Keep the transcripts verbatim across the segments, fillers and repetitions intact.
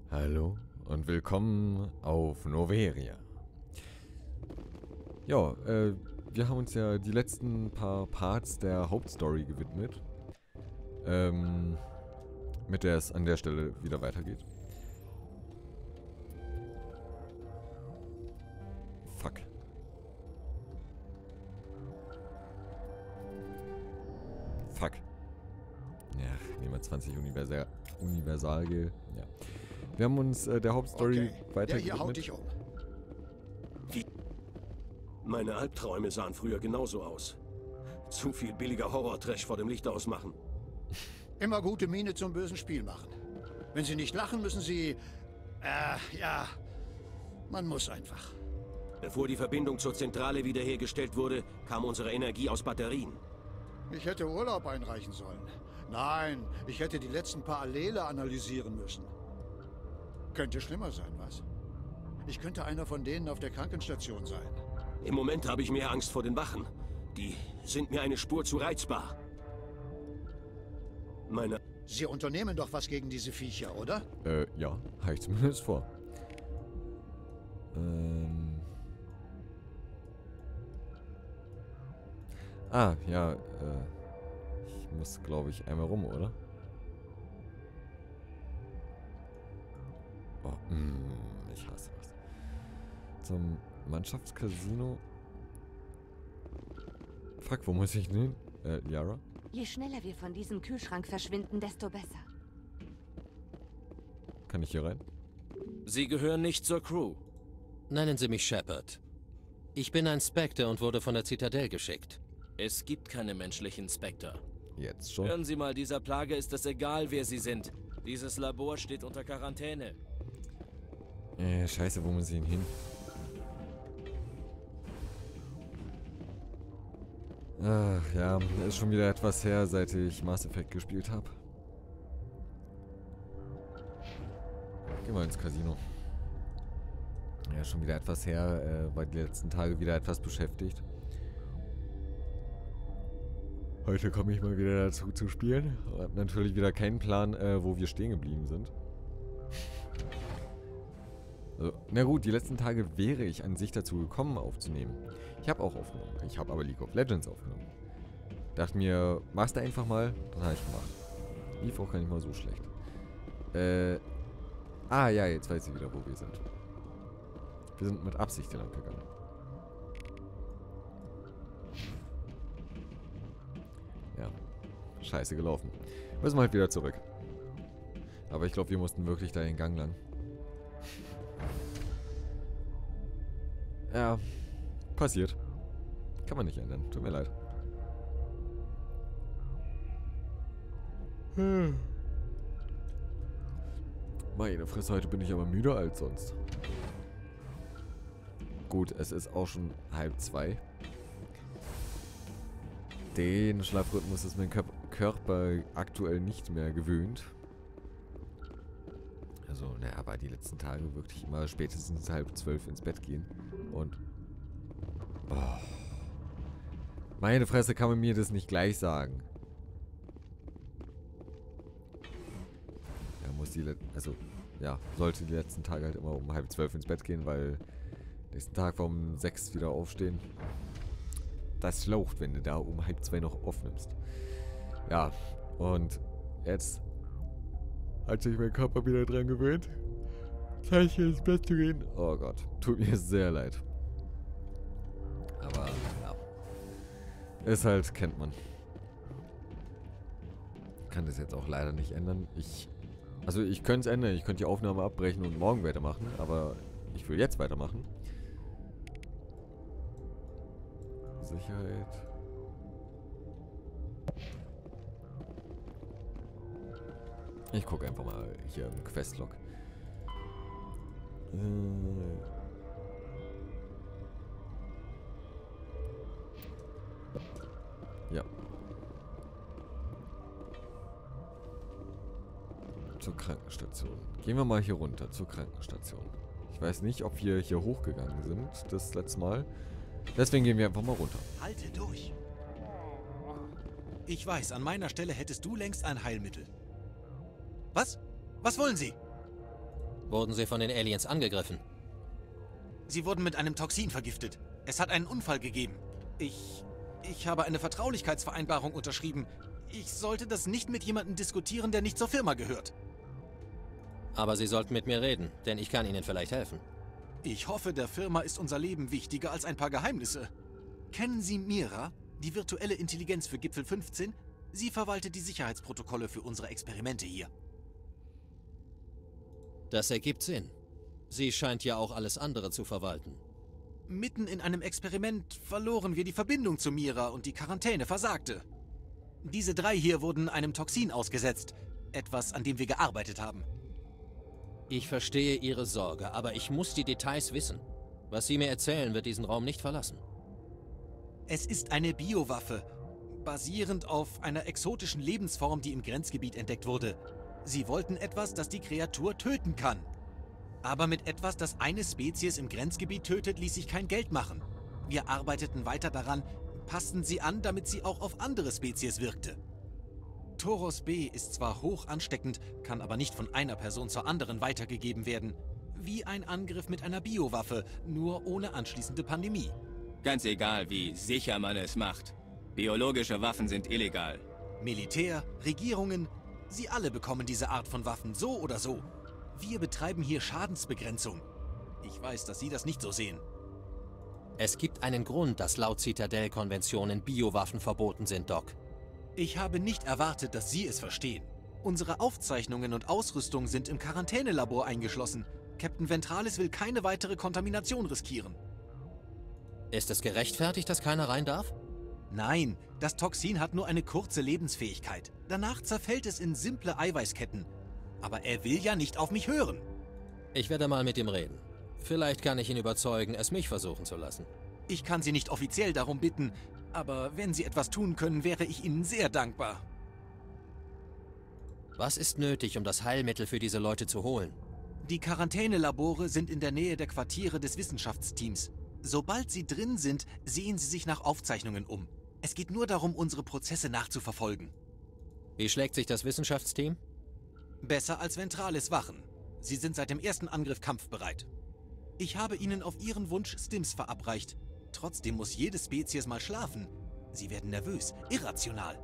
Hallo und willkommen auf Noveria. Ja, äh, wir haben uns ja die letzten paar Parts der Hauptstory gewidmet. Ähm, mit der es an der Stelle wieder weitergeht. Fuck. Fuck. Ja, nehmen wir zwanzig Universal Universalgel. Ja. Wir haben uns äh, der Hauptstory Okay, weiter der hier gewidmet. haut dich um. Wie? Meine Albträume sahen früher genauso aus. Zu viel billiger Horror-Trash vor dem Licht ausmachen. Immer gute Miene zum bösen Spiel machen. Wenn Sie nicht lachen, müssen Sie... Äh, ja... Man muss einfach. Bevor die Verbindung zur Zentrale wiederhergestellt wurde, kam unsere Energie aus Batterien. Ich hätte Urlaub einreichen sollen. Nein, ich hätte die letzten paar Allele analysieren müssen. Könnte schlimmer sein, was? Ich könnte einer von denen auf der Krankenstation sein. Im Moment habe ich mehr Angst vor den Wachen. Die sind mir eine Spur zu reizbar. Meine... Sie unternehmen doch was gegen diese Viecher, oder? Äh, ja, habe ich zumindest vor. Ähm... Ah, ja, äh... ich muss, glaube ich, einmal rum, oder? Oh, mm, ich hasse das. Zum Mannschaftscasino. Fuck, wo muss ich denn hin? Äh, Yara? Je schneller wir von diesem Kühlschrank verschwinden, desto besser. Kann ich hier rein? Sie gehören nicht zur Crew. Nennen Sie mich Shepard. Ich bin ein Spectre und wurde von der Zitadelle geschickt. Es gibt keine menschlichen Spectre. Jetzt schon? Hören Sie mal, dieser Plage ist es egal, wer Sie sind. Dieses Labor steht unter Quarantäne. Äh, scheiße, wo muss ich denn hin? Ach ja, ist schon wieder etwas her, seit ich Mass Effect gespielt habe. Gehen wir ins Casino. Ja, schon wieder etwas her, äh, war die letzten Tage wieder etwas beschäftigt. Heute komme ich mal wieder dazu zu spielen. Hab natürlich wieder keinen Plan, äh, wo wir stehen geblieben sind. Also, na gut, die letzten Tage wäre ich an sich dazu gekommen aufzunehmen. Ich habe auch aufgenommen. Ich habe aber League of Legends aufgenommen. Dachte mir, machst du einfach mal. Dann habe ich gemacht. Lief auch gar nicht mal so schlecht. Äh. Ah ja, jetzt weiß ich wieder, wo wir sind. Wir sind mit Absicht hier lang gegangen. Ja. Scheiße gelaufen. Müssen wir halt wieder zurück. Aber ich glaube, wir mussten wirklich da den Gang lang. Ja, passiert. Kann man nicht ändern. Tut mir leid. Hm. Meine Fresse, heute bin ich aber müder als sonst. Gut, es ist auch schon halb zwei. Den Schlafrhythmus ist mein Körper aktuell nicht mehr gewöhnt. Also, naja, aber die letzten Tage wirklich immer spätestens halb zwölf ins Bett gehen. Und... Oh, meine Fresse, kann man mir das nicht gleich sagen. Ja, muss die... Let also, ja, sollte die letzten Tage halt immer um halb zwölf ins Bett gehen, weil... nächsten Tag war um sechs wieder aufstehen. Das schlaucht, wenn du da um halb zwei noch aufnimmst. Ja, und jetzt... hat sich mein Körper wieder dran gewöhnt, Zeit hier ins Bett zu gehen. Oh Gott, tut mir sehr leid. Aber, ja. Ist halt, kennt man. Kann das jetzt auch leider nicht ändern. Ich, also ich könnte es ändern. Ich könnte die Aufnahme abbrechen und morgen weitermachen. Aber ich will jetzt weitermachen. Sicherheit. Ich gucke einfach mal hier im Questlog. Äh. Ja. Zur Krankenstation. Gehen wir mal hier runter zur Krankenstation. Ich weiß nicht, ob wir hier hochgegangen sind das letzte Mal. Deswegen gehen wir einfach mal runter. Halte durch. Ich weiß, an meiner Stelle hättest du längst ein Heilmittel. Was? Was wollen Sie? Wurden sie von den Aliens angegriffen? Sie wurden mit einem Toxin vergiftet. Es hat einen Unfall gegeben. Ich... Ich habe eine Vertraulichkeitsvereinbarung unterschrieben. Ich sollte das nicht mit jemandem diskutieren, der nicht zur Firma gehört. Aber Sie sollten mit mir reden, denn ich kann Ihnen vielleicht helfen. Ich hoffe, der Firma ist unser Leben wichtiger als ein paar Geheimnisse. Kennen Sie Mira, die virtuelle Intelligenz für Gipfel fünfzehn? Sie verwaltet die Sicherheitsprotokolle für unsere Experimente hier. Das ergibt Sinn. Sie scheint ja auch alles andere zu verwalten. Mitten in einem Experiment verloren wir die Verbindung zu Mira und die Quarantäne versagte. Diese drei hier wurden einem Toxin ausgesetzt. Etwas, an dem wir gearbeitet haben. Ich verstehe Ihre Sorge, aber ich muss die Details wissen. Was Sie mir erzählen, wird diesen Raum nicht verlassen. Es ist eine Biowaffe, basierend auf einer exotischen Lebensform, die im Grenzgebiet entdeckt wurde. Sie wollten etwas, das die Kreatur töten kann. Aber mit etwas, das eine Spezies im Grenzgebiet tötet, ließ sich kein Geld machen. Wir arbeiteten weiter daran, passten sie an, damit sie auch auf andere Spezies wirkte. Toros B ist zwar hoch ansteckend, kann aber nicht von einer Person zur anderen weitergegeben werden. Wie ein Angriff mit einer Biowaffe, nur ohne anschließende Pandemie. Ganz egal, wie sicher man es macht. Biologische Waffen sind illegal. Militär, Regierungen, sie alle bekommen diese Art von Waffen, so oder so. Wir betreiben hier Schadensbegrenzung. Ich weiß, dass Sie das nicht so sehen. Es gibt einen Grund, dass laut Citadel-Konventionen Biowaffen verboten sind, Doc. Ich habe nicht erwartet, dass Sie es verstehen. Unsere Aufzeichnungen und Ausrüstung sind im Quarantänelabor eingeschlossen. Captain Ventralis will keine weitere Kontamination riskieren. Ist es gerechtfertigt, dass keiner rein darf? Nein, das Toxin hat nur eine kurze Lebensfähigkeit. Danach zerfällt es in simple Eiweißketten. Aber er will ja nicht auf mich hören. Ich werde mal mit ihm reden. Vielleicht kann ich ihn überzeugen, es mich versuchen zu lassen. Ich kann Sie nicht offiziell darum bitten, aber wenn Sie etwas tun können, wäre ich Ihnen sehr dankbar. Was ist nötig, um das Heilmittel für diese Leute zu holen? Die Quarantänelabore sind in der Nähe der Quartiere des Wissenschaftsteams. Sobald Sie drin sind, sehen Sie sich nach Aufzeichnungen um. Es geht nur darum, unsere Prozesse nachzuverfolgen. Wie schlägt sich das Wissenschaftsteam? Besser als Ventralis Wachen. Sie sind seit dem ersten Angriff kampfbereit. Ich habe Ihnen auf Ihren Wunsch Stims verabreicht. Trotzdem muss jede Spezies mal schlafen. Sie werden nervös, irrational.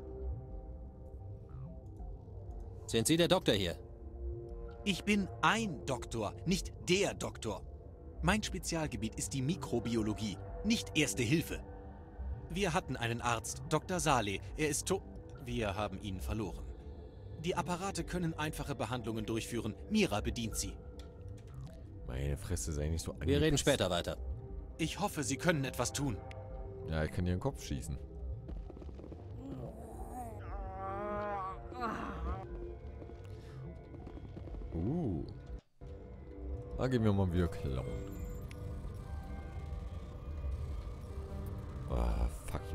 Sind Sie der Doktor hier? Ich bin ein Doktor, nicht der Doktor. Mein Spezialgebiet ist die Mikrobiologie, nicht Erste Hilfe. Wir hatten einen Arzt, Doktor Saleh. Er ist tot. Wir haben ihn verloren. Die Apparate können einfache Behandlungen durchführen. Mira bedient sie. Meine Fresse, sei nicht so Wir reden später weiter. Ich hoffe, Sie können etwas tun. Ja, ich kann dir den Kopf schießen. Uh. Da gehen wir mal wieder klauen. Ah, fuck you.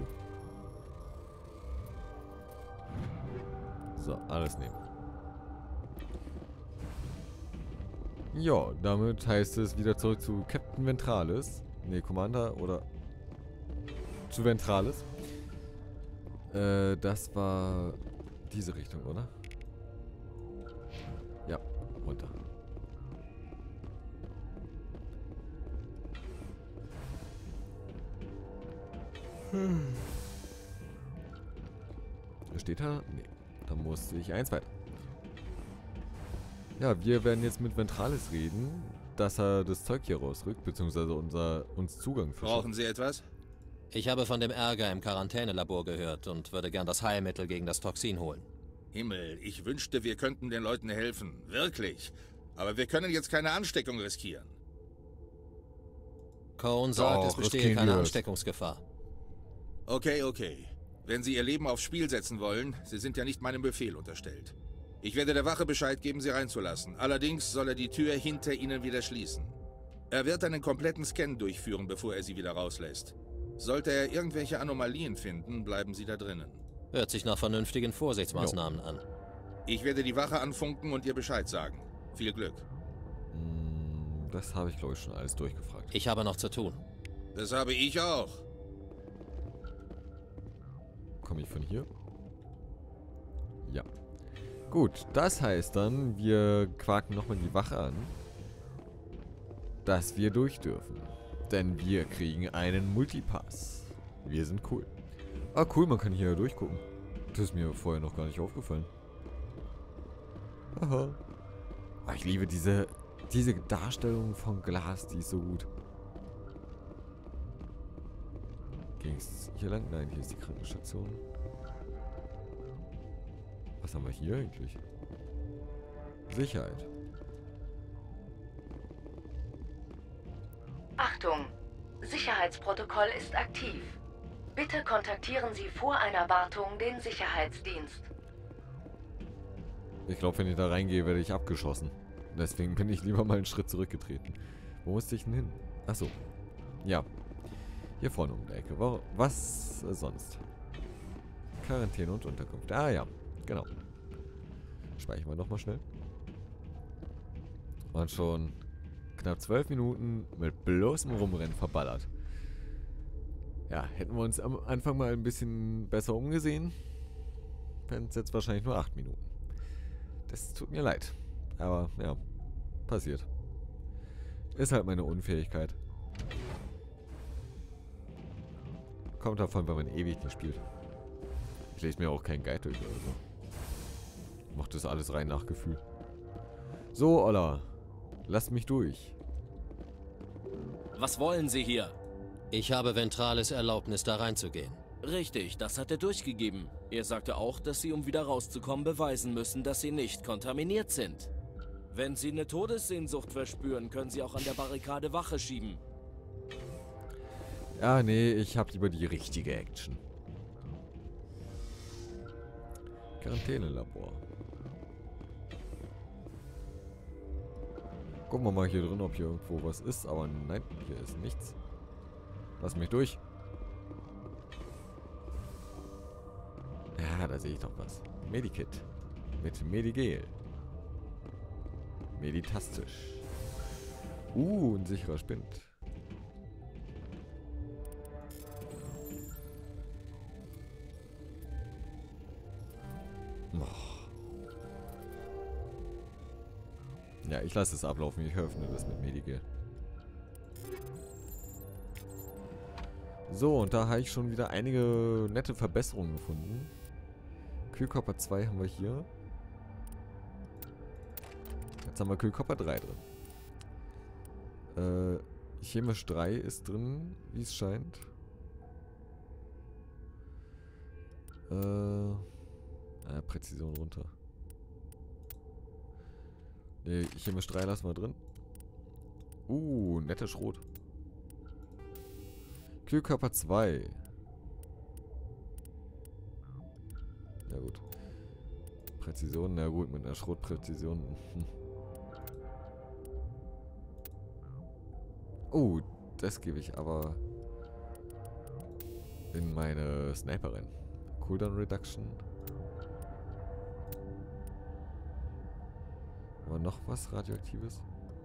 So, alles nehmen. Ja, damit heißt es wieder zurück zu Captain Ventralis. Ne, Commander oder zu Ventralis. Äh, das war diese Richtung, oder? Ja, runter. Hm. Steht da? Nee. Da musste ich eins weiter. Ja, wir werden jetzt mit Ventralis reden, dass er das Zeug hier rausrückt, beziehungsweise unser, uns Zugang verschafft. Brauchen Sie etwas? Ich habe von dem Ärger im Quarantänelabor gehört und würde gern das Heilmittel gegen das Toxin holen. Himmel, ich wünschte, wir könnten den Leuten helfen. Wirklich. Aber wir können jetzt keine Ansteckung riskieren. Cone sagt, Doch, es das bestehe klingt keine gut. Ansteckungsgefahr. Okay, okay. Wenn Sie Ihr Leben aufs Spiel setzen wollen, Sie sind ja nicht meinem Befehl unterstellt. Ich werde der Wache Bescheid geben, Sie reinzulassen. Allerdings soll er die Tür hinter Ihnen wieder schließen. Er wird einen kompletten Scan durchführen, bevor er Sie wieder rauslässt. Sollte er irgendwelche Anomalien finden, bleiben Sie da drinnen. Hört sich nach vernünftigen Vorsichtsmaßnahmen an. Ich werde die Wache anfunken und ihr Bescheid sagen. Viel Glück. Hm, das habe ich, glaube ich, schon alles durchgefragt. Ich habe noch zu tun. Das habe ich auch. Komme ich von hier? Ja. Gut, das heißt dann, wir quaken nochmal die Wache an. dass wir durch dürfen. Denn wir kriegen einen Multipass. Wir sind cool. Ah, cool, man kann hier durchgucken. Das ist mir vorher noch gar nicht aufgefallen. Aha. Oh, ich liebe diese, diese Darstellung von Glas, die ist so gut. Ging's hier lang? Nein, hier ist die Krankenstation. Was haben wir hier eigentlich? Sicherheit. Achtung! Sicherheitsprotokoll ist aktiv. Bitte kontaktieren Sie vor einer Wartung den Sicherheitsdienst. Ich glaube, wenn ich da reingehe, werde ich abgeschossen. Deswegen bin ich lieber mal einen Schritt zurückgetreten. Wo musste ich denn hin? Achso. Ja. Hier vorne um die Ecke. Wo, was äh, sonst? Quarantäne und Unterkunft. Ah ja, genau. Speichern wir nochmal schnell. Und schon knapp zwölf Minuten mit bloßem Rumrennen verballert. Ja, hätten wir uns am Anfang mal ein bisschen besser umgesehen, wären es jetzt wahrscheinlich nur acht Minuten. Das tut mir leid. Aber ja, passiert. Ist halt meine Unfähigkeit. Kommt davon, wenn man ewig nicht spielt. Ich lese mir auch keinen Guide durch oder so. Macht das alles rein nach Gefühl. So, Olla. Lasst mich durch. Was wollen Sie hier? Ich habe Ventrales Erlaubnis, da reinzugehen. Richtig, das hat er durchgegeben. Er sagte auch, dass Sie, um wieder rauszukommen, beweisen müssen, dass Sie nicht kontaminiert sind. Wenn Sie eine Todessehnsucht verspüren, können Sie auch an der Barrikade Wache schieben. Ja, nee, ich hab lieber die richtige Action. Quarantänelabor. Gucken wir mal hier drin, ob hier irgendwo was ist. Aber nein, hier ist nichts. Lass mich durch. Ja, da sehe ich doch was. Medikit. Mit Medigel. Meditastisch. Uh, ein sicherer Spind. Ja, ich lasse es ablaufen. Ich öffne das mit Medigel. So, und da habe ich schon wieder einige nette Verbesserungen gefunden. Kühlkörper zwei haben wir hier. Jetzt haben wir Kühlkörper drei drin. Äh, Chemisch drei ist drin, wie es scheint. Äh, äh, Präzision runter. Ne, Chemisch drei lassen wir drin. Uh, netter Schrot. Kühlkörper zwei. Ja gut. Präzision, na gut, mit einer Schrotpräzision. Oh, das gebe ich aber in meine Sniperin. Cooldown Reduction. Aber noch was Radioaktives?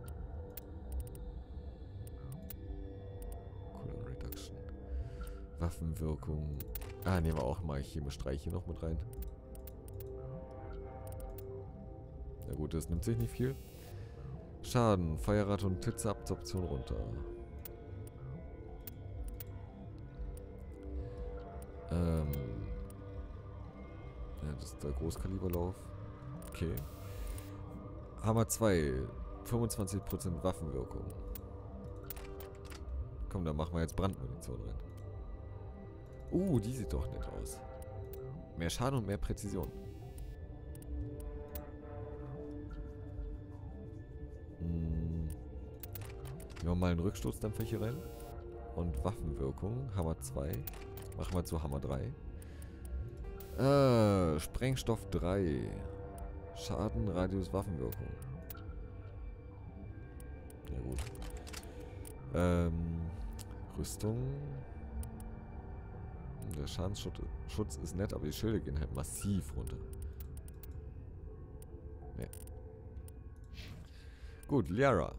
Cooldown Reduction. Waffenwirkung. Ah, nehmen wir auch mal Chemisch drei hier noch mit rein. Na gut, das nimmt sich nicht viel. Schaden, Feuerrate und Hitzeabsorption runter. Ähm. Ja, das ist der Großkaliberlauf. Okay. Hammer zwei. fünfundzwanzig Prozent Waffenwirkung. Komm, da machen wir jetzt Brandmunition rein. Uh, die sieht doch nett aus. Mehr Schaden und mehr Präzision. Hm. Nehmen wir mal einen Rückstoßdämpfer hier rein. Und Waffenwirkung. Hammer zwei. Machen wir zu Hammer drei. Äh, Sprengstoff drei. Schaden, Radius, Waffenwirkung. Ja gut. Ähm, Rüstung. Der Schadensschutz Schutz ist nett, aber die Schilde gehen halt massiv runter. Nee. Gut, Liara.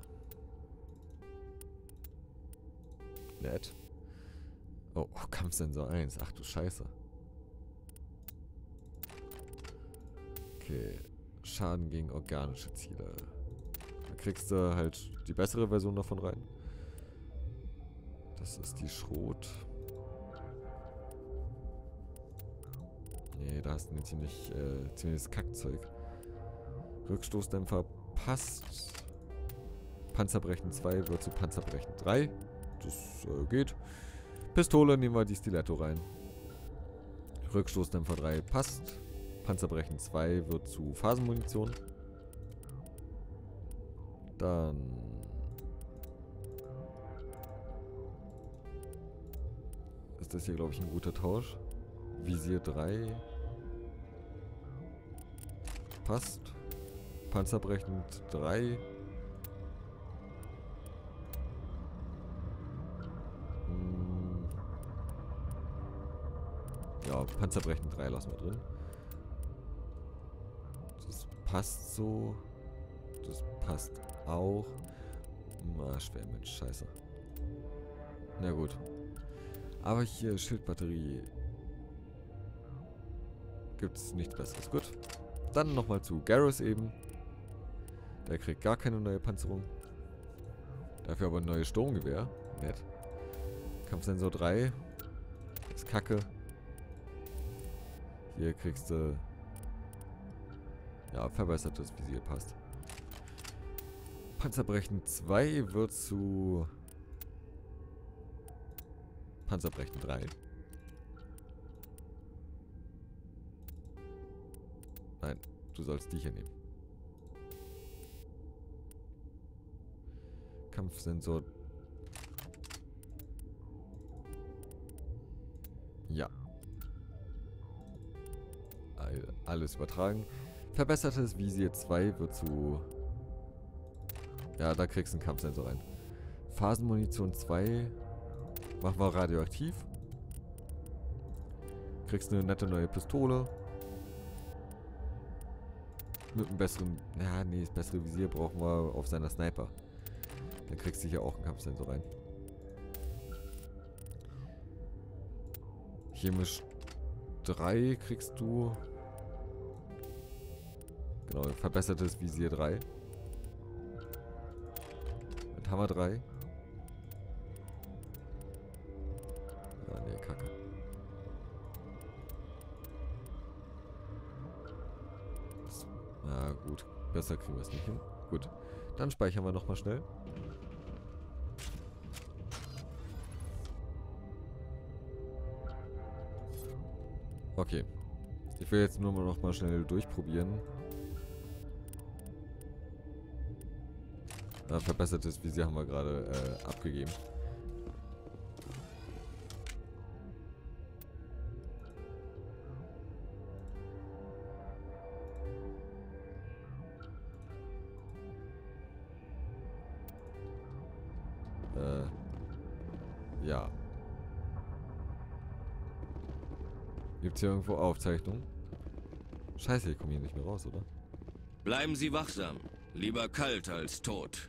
Nett. Oh, oh, Kampfsensor eins. Ach du Scheiße. Okay. Schaden gegen organische Ziele. kriegst du halt die bessere Version davon rein. Das ist die Schrot. Nee, da hast du ein ziemlich, äh, ziemliches Kackzeug. Rückstoßdämpfer passt. Panzerbrechen zwei wird zu Panzerbrechen drei. Das äh, geht. Pistole nehmen wir die Stiletto rein. Rückstoßdämpfer drei passt. Panzerbrechen zwei wird zu Phasenmunition. Dann ist das hier, glaube ich, ein guter Tausch. Visier drei passt. Panzerbrechend drei. Hm. Ja, Panzerbrechend drei lassen wir drin. Das passt so. Das passt auch. Na, schwer mit Scheiße. Na gut. Aber hier Schildbatterie. Gibt es nichts Besseres. Gut. Dann nochmal zu Garrus eben. Der kriegt gar keine neue Panzerung. Dafür aber ein neues Sturmgewehr. Nett. Kampfsensor drei. Ist kacke. Hier kriegst du... Ja, verbessertes Visier passt. Panzerbrechen zwei wird zu... Panzerbrechen drei. Nein, du sollst die hier nehmen. Kampfsensor. Ja. Alles übertragen. Verbessertes Visier zwei wird zu... Ja, da kriegst du einen Kampfsensor rein. Phasenmunition zwei. Machen wir radioaktiv. Kriegst eine nette neue Pistole. Mit einem besseren... Ja, nee, das bessere Visier brauchen wir auf seiner Sniper. Dann kriegst du hier auch einen Kampfsensor rein. Chemisch drei kriegst du... Genau, verbessertes Visier drei. Mit Hammer drei. Ja, nee, kacke. Das, na gut, besser kriegen wir es nicht hin. Gut, dann speichern wir nochmal schnell. Okay. Ich will jetzt nur noch mal schnell durchprobieren. Ja, verbessertes Visier haben wir gerade äh, abgegeben. Äh, ja. Gibt's hier irgendwo Aufzeichnungen? Scheiße, ich komme hier nicht mehr raus, oder? Bleiben Sie wachsam. Lieber kalt als tot.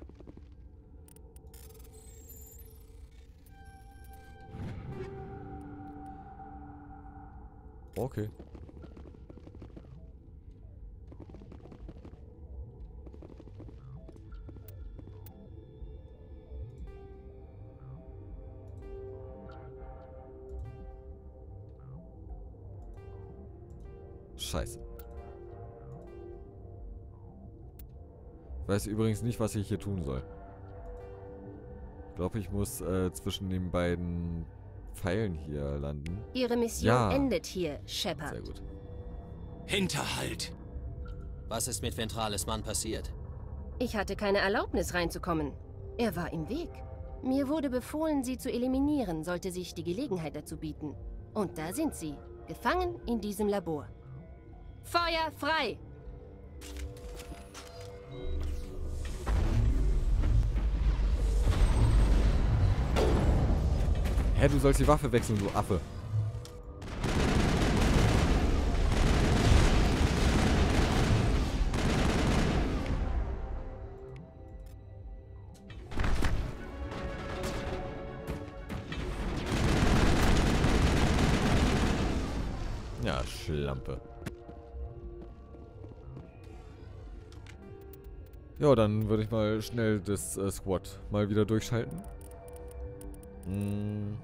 Okay. Scheiße. Ich weiß übrigens nicht, was ich hier tun soll. Ich glaube, ich muss äh, zwischen den beiden Pfeilen hier landen. Ihre Mission ja. endet hier, Shepard. Sehr gut. Hinterhalt! Was ist mit Ventrales Mann passiert? Ich hatte keine Erlaubnis reinzukommen. Er war im Weg. Mir wurde befohlen, sie zu eliminieren, sollte sich die Gelegenheit dazu bieten. Und da sind sie, gefangen in diesem Labor. Feuer frei! Hä, du sollst die Waffe wechseln, du Affe. Ja, Schlampe. Ja, dann würde ich mal schnell das äh, Squad mal wieder durchschalten. Hm.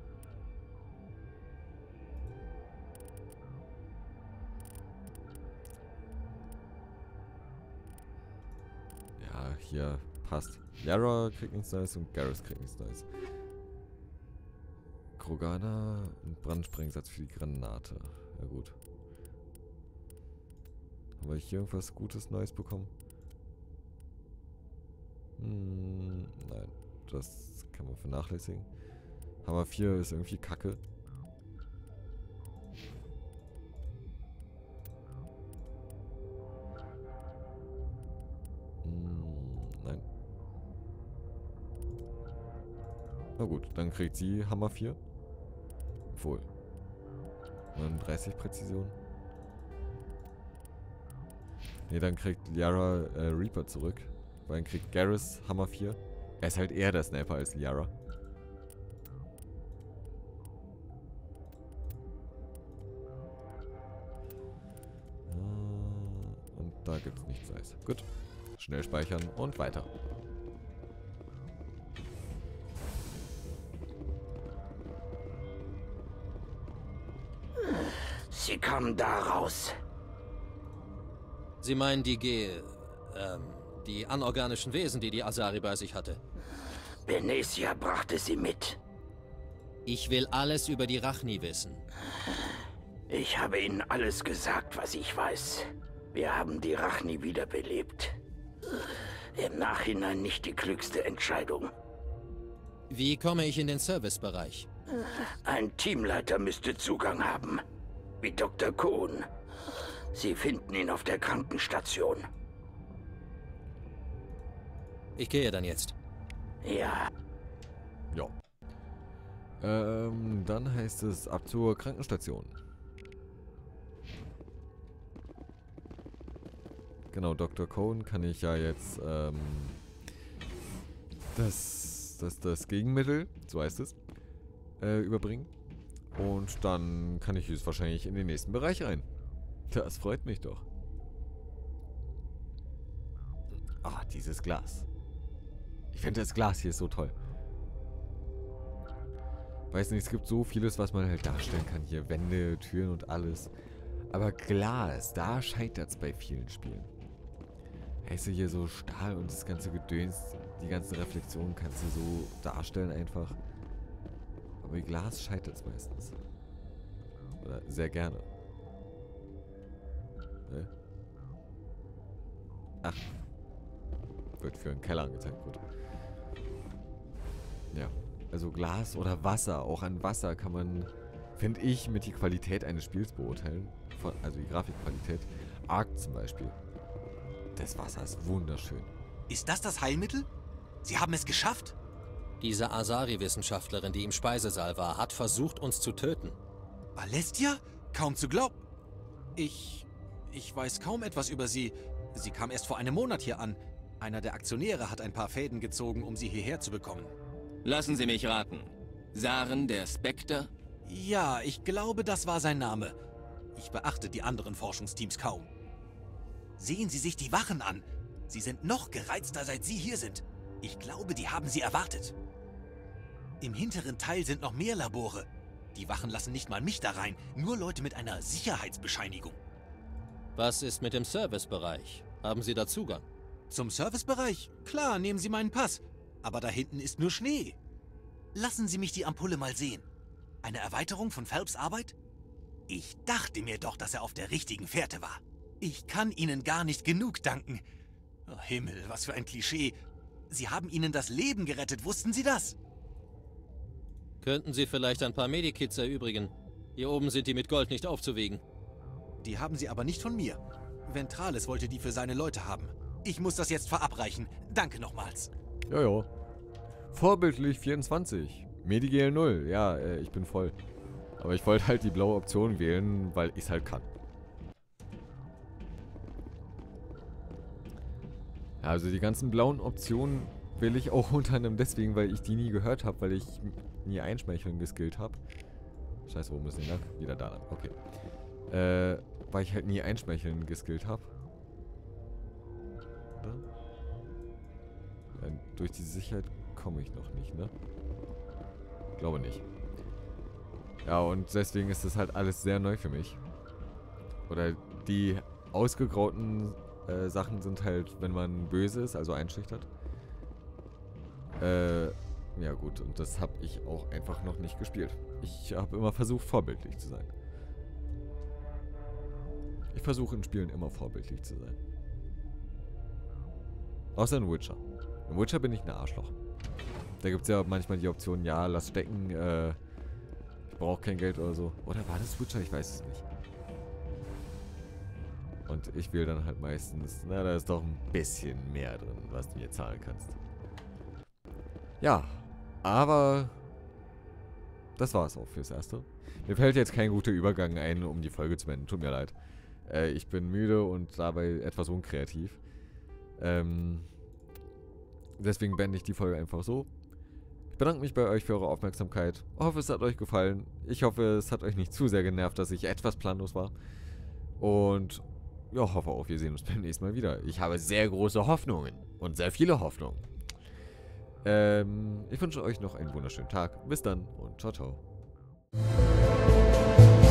Ja, hier passt. Yara kriegt nichts Neues und Garrus kriegt nichts Neues. Krogana und Brandsprengsatz für die Granate. Ja gut. Haben wir hier irgendwas Gutes Neues bekommen? Hm, nein. Das kann man vernachlässigen. Hammer vier ist irgendwie kacke. Hm, nein. Na gut, dann kriegt sie Hammer vier. Obwohl. neununddreißig Präzision. Ne, dann kriegt Liara äh, Reaper zurück. Weil dann kriegt Garrus Hammer vier. Er ist halt eher der Sniper als Liara. Äh, und da gibt es nichts Neues. Gut. Schnell speichern und weiter. Sie kommen da raus. Sie meinen die G... ähm... die anorganischen Wesen, die die Asari bei sich hatte? Benezia brachte sie mit. Ich will alles über die Rachni wissen. Ich habe Ihnen alles gesagt, was ich weiß. Wir haben die Rachni wiederbelebt. Im Nachhinein nicht die klügste Entscheidung. Wie komme ich in den Servicebereich? Ein Teamleiter müsste Zugang haben. Wie Doktor Kohn. Sie finden ihn auf der Krankenstation. Ich gehe dann jetzt. Ja. Ja. Ähm, dann heißt es ab zur Krankenstation. Genau, Doktor Cohn kann ich ja jetzt ähm, das, das, das Gegenmittel, so heißt es, äh, überbringen. Und dann kann ich jetzt wahrscheinlich in den nächsten Bereich rein. Das freut mich doch. Ah, dieses Glas. Ich finde das Glas hier so toll. Weiß nicht, es gibt so vieles, was man halt darstellen kann. Hier Wände, Türen und alles. Aber Glas, da scheitert es bei vielen Spielen. Heißt du hier so Stahl und das ganze Gedöns, die ganzen Reflexionen kannst du so darstellen einfach. Aber bei Glas scheitert es meistens. Oder sehr gerne. Ne? Ach. Wird für einen Keller angezeigt, gut. Ja. Also Glas oder Wasser. Auch an Wasser kann man, finde ich, mit die Qualität eines Spiels beurteilen. Von, also die Grafikqualität. Ark zum Beispiel. Das Wasser ist wunderschön. Ist das das Heilmittel? Sie haben es geschafft? Diese Asari-Wissenschaftlerin, die im Speisesaal war, hat versucht, uns zu töten. Balestia? Kaum zu glauben. Ich... Ich weiß kaum etwas über sie. Sie kam erst vor einem Monat hier an. Einer der Aktionäre hat ein paar Fäden gezogen, um sie hierher zu bekommen. Lassen Sie mich raten. Saren der Spectre? Ja, ich glaube, das war sein Name. Ich beachte die anderen Forschungsteams kaum. Sehen Sie sich die Wachen an. Sie sind noch gereizter, seit Sie hier sind. Ich glaube, die haben Sie erwartet. Im hinteren Teil sind noch mehr Labore. Die Wachen lassen nicht mal mich da rein, nur Leute mit einer Sicherheitsbescheinigung. Was ist mit dem Servicebereich? Haben Sie da Zugang? Zum Servicebereich? Klar, nehmen Sie meinen Pass. Aber da hinten ist nur Schnee. Lassen Sie mich die Ampulle mal sehen. Eine Erweiterung von Phelps' Arbeit? Ich dachte mir doch, dass er auf der richtigen Fährte war. Ich kann Ihnen gar nicht genug danken. Oh Himmel, was für ein Klischee. Sie haben Ihnen das Leben gerettet, wussten Sie das? Könnten Sie vielleicht ein paar Medikits erübrigen? Hier oben sind die mit Gold nicht aufzuwiegen. Die haben Sie aber nicht von mir. Ventrales wollte die für seine Leute haben. Ich muss das jetzt verabreichen. Danke nochmals. Jojo. Vorbildlich vierundzwanzig. Medigel null. Ja, äh, ich bin voll. Aber ich wollte halt die blaue Option wählen, weil ich es halt kann. Ja, also die ganzen blauen Optionen wähle ich auch unter anderem deswegen, weil ich die nie gehört habe, weil ich nie Einschmeicheln geskillt habe. Scheiße, wo müssen die lang? Wieder da lang. Okay. Äh, weil ich halt nie Einschmeicheln geskillt habe. durch die Sicherheit komme ich noch nicht, ne? Glaube nicht. Ja, und deswegen ist das halt alles sehr neu für mich. Oder die ausgegrauten äh, Sachen sind halt, wenn man böse ist, also einschüchtert. Äh, ja gut, und das habe ich auch einfach noch nicht gespielt. Ich habe immer versucht, vorbildlich zu sein. Ich versuche in Spielen immer vorbildlich zu sein. Außer in Witcher. In Witcher bin ich ein Arschloch. Da gibt es ja manchmal die Option, ja, lass stecken, äh, ich brauche kein Geld oder so. Oder war das Witcher? Ich weiß es nicht. Und ich will dann halt meistens, na, da ist doch ein bisschen mehr drin, was du mir zahlen kannst. Ja, aber das war es auch fürs Erste. Mir fällt jetzt kein guter Übergang ein, um die Folge zu beenden. Tut mir leid. Äh, ich bin müde und dabei etwas unkreativ. Ähm, deswegen beende ich die Folge einfach so. Ich bedanke mich bei euch für eure Aufmerksamkeit. Ich hoffe, es hat euch gefallen. Ich hoffe, es hat euch nicht zu sehr genervt, dass ich etwas planlos war. Und ja, hoffe auch, wir sehen uns beim nächsten Mal wieder. Ich habe sehr große Hoffnungen und sehr viele Hoffnungen. Ähm, ich wünsche euch noch einen wunderschönen Tag. Bis dann und ciao, ciao.